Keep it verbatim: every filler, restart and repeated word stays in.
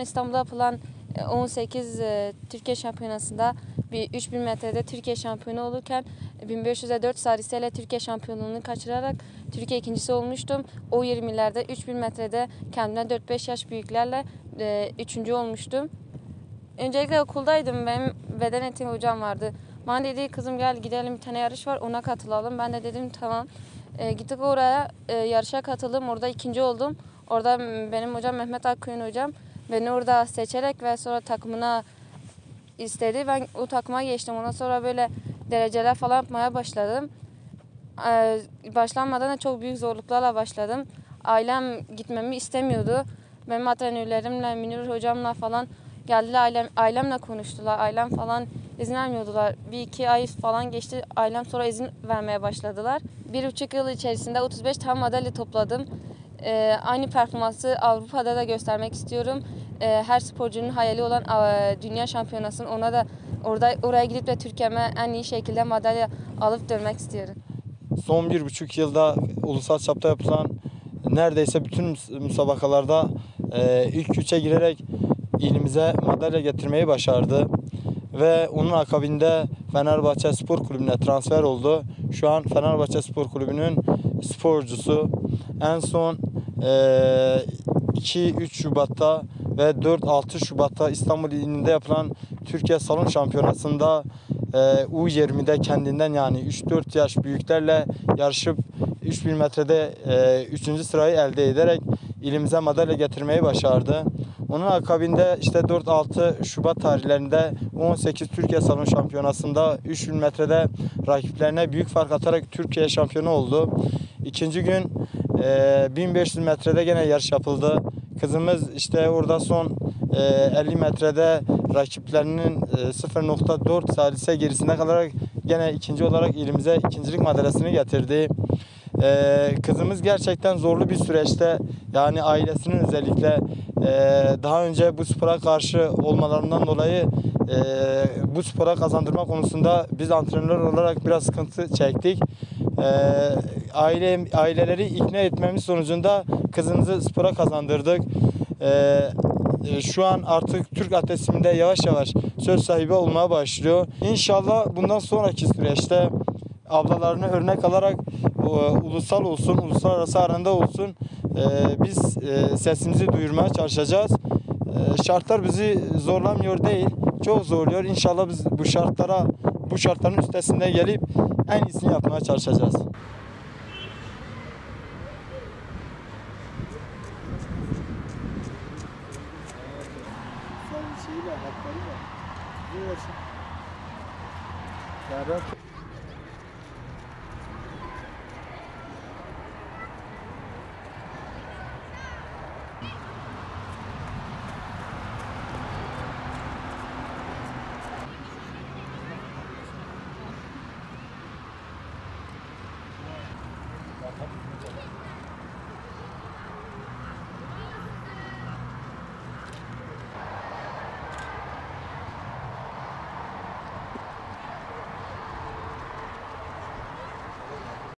İstanbul'da yapılan on sekiz Türkiye Şampiyonası'nda bir üç bin metrede Türkiye şampiyonu olurken bin beş yüze dört saliseyle Türkiye şampiyonluğunu kaçırarak Türkiye ikincisi olmuştum. O yirmilerde üç bin metrede kendimden dört beş yaş büyüklerle üçüncü olmuştum. Öncelikle okuldaydım. Benim beden eğitimi hocam vardı. Bana dedi kızım gel gidelim, bir tane yarış var, ona katılalım. Ben de dedim tamam. E, gittik oraya, e, yarışa katıldım. Orada ikinci oldum. Orada benim hocam Mehmet Akkoyun hocam beni orada seçerek ve sonra takımına istedi. Ben o takıma geçtim. Ondan sonra böyle dereceler falan yapmaya başladım. E, başlanmadan da çok büyük zorluklarla başladım. Ailem gitmemi istemiyordu. Benim antrenörlerimle, Münir hocamla falan geldiler, ailem, ailemle konuştular. Ailem falan izin vermiyordular. Bir iki ay falan geçti. Ailem sonra izin vermeye başladılar. Bir buçuk yıl içerisinde otuz beş tane madalya topladım. Ee, aynı performansı Avrupa'da da göstermek istiyorum. Ee, her sporcunun hayali olan e, dünya şampiyonasının ona da orada oraya gidip de Türkiye'me en iyi şekilde madalya alıp dönmek istiyorum. Son bir buçuk yılda ulusal çapta yapılan neredeyse bütün müsabakalarda e, ilk üçe girerek ilimize madalya getirmeyi başardı. Ve onun akabinde Fenerbahçe Spor Kulübü'ne transfer oldu. Şu an Fenerbahçe Spor Kulübü'nün sporcusu. En son iki üç Şubat'ta ve dört altı Şubat'ta İstanbul ilinde yapılan Türkiye Salon Şampiyonası'nda U yirmide kendinden yani üç dört yaş büyüklerle yarışıp üç bin metrede üçüncü sırayı elde ederek ilimize madalya getirmeyi başardı. Onun akabinde işte dört altı Şubat tarihlerinde on sekiz Türkiye Salon Şampiyonası'nda üç bin metrede rakiplerine büyük fark atarak Türkiye şampiyonu oldu. İkinci gün e, bin beş yüz metrede gene yarış yapıldı. Kızımız işte orada son e, elli metrede rakiplerinin e, sıfır nokta dört salise gerisinde kalarak gene ikinci olarak ilimize ikincilik madalyasını getirdi. Ee, kızımız gerçekten zorlu bir süreçte, yani ailesinin özellikle e, daha önce bu spora karşı olmalarından dolayı e, bu spora kazandırma konusunda biz antrenörler olarak biraz sıkıntı çektik. E, aile aileleri ikna etmemiz sonucunda kızımızı spora kazandırdık. E, Şu an artık Türk atletizminde yavaş yavaş söz sahibi olmaya başlıyor. İnşallah bundan sonraki süreçte ablalarını örnek alarak ulusal olsun, uluslararası aranda olsun biz sesimizi duyurmaya çalışacağız. Şartlar bizi zorlamıyor değil, çok zorluyor. İnşallah biz bu şartlara, bu şartların üstesinde gelip en iyisini yapmaya çalışacağız. Şeyle, haklarıyla. Bu yaşın.